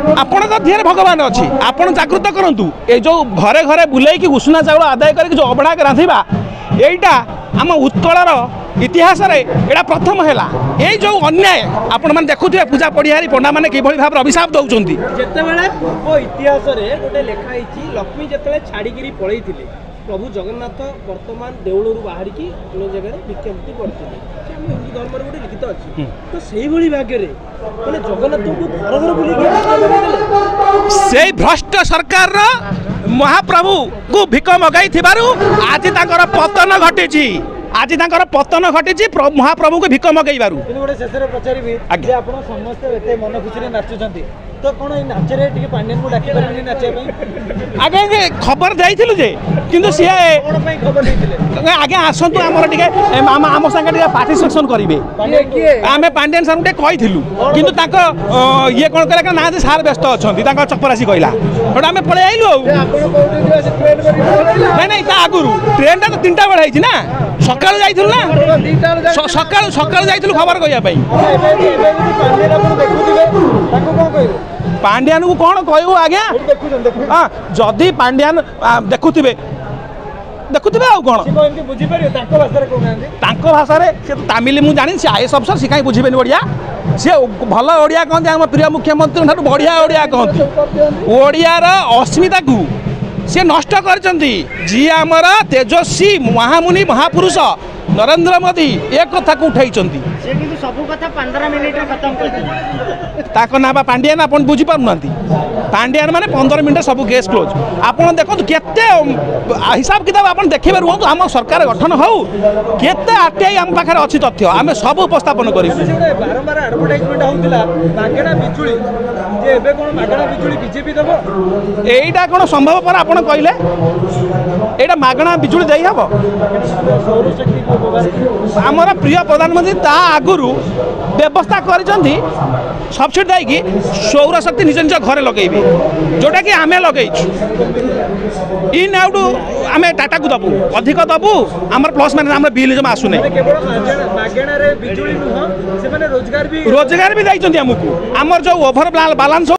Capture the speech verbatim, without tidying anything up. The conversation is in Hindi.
आपण धीरे भगवान अच्छी आपण जागृत करूँ ये जो घरे घरे बुलाई उषुना चाउल आदाय कर जो अबड़ा रांधिबा यहीटा आम उत्कलर इतिहास एटा प्रथम है ये जो अन्याय आपण मैंने देखुए पूजा पड़ियारी पंडा मैंने कि भाव अभिशाप दौरान जितेबाला पूर्व इतिहास गोटे लिखाई लक्ष्मी जिते छाड़ी पलि प्रभु जगन्नाथ वर्तमान देउलू बाहर की अन्य जगह भिक्षावृत्ति करते हिंदू धर्म गोटे लिखित अच्छी तो से भाग्य मैंने जगन्नाथ को घर घर बुले से भ्रष्ट सरकार महाप्रभु को भिक मगाई आज ताकर पतन घटी आज ताकर पतन घटी महाप्रभु को भिक मगई गोटे शेष पचारि आप समस्त मन खुशी नाचुंट तो कौन नाचे पांड्यान को डाक पारे नाचे आगे खबर देइथिलु जे किंतु सी खबर आगे आसतु आम आम सागे पार्टिसिपेसन करेंगे आम पांड्यान सर टे कहीलु किंतु ये कौन कहला ना सार व्यस्त अच्छा चपरासी कहला तो आम पलि आइलु नहीं नहीं आगुरी ट्रेन टा तो तीन टा बेड़ा ना सका ना सका सका जा खबर कहवाई पांड्यान को कौन कहू आज्ञा हाँ जदि पांड्यान देखुवे देखुवे आउ कौन भाषा तमिल मुझे जानी सी आईएस अफसर सी कहीं बुझे बढ़िया सी भल ओडिया कहते आम प्रिय मुख्यमंत्री बढ़िया ओडिया कहते ओडियार अस्मिता को सी नष्ट कर जी आमर तेजस्वी महामुनि महापुरुष नरेंद्र मोदी एक कथा को उठाई सब कथा पंद्रह मिनिट खत्म ना पांड्यान आप बुझी पारना पांड्यान माने पंद्रह मिनट सब केस क्लोज आप देखो केते हिसाब किताब आप देखिए रुहतु आम सरकार गठन हो केते आरटीआई आम पाखे अच्छी तथ्य आम सब उपस्थापन कर बारंबार एडवर्टाइजमेंट होउतिला मागणा बिजुली जे एबे कोन मागणा बिजुली बीजेपी देबो एईटा कोन संभव पर आपण कहले एटा मागणा बिजुली देई हबो आमर प्रिय प्रधानमंत्री ता आगुरु व्यवस्था करिसंती सब्सिडी देकी सौर शक्ति निज निज घरे लगेबे जोटा कि आमे लगेइछु इन आउटू आमे टाटा को दबु अधिक दबु आमर प्लस माने हमर बिल जमा आसु नै केवल मागणा रे बिजुली नुह से माने रोजगार भी रोजगार भी दैछंती हमकु आमर जो ओभर बैलेंस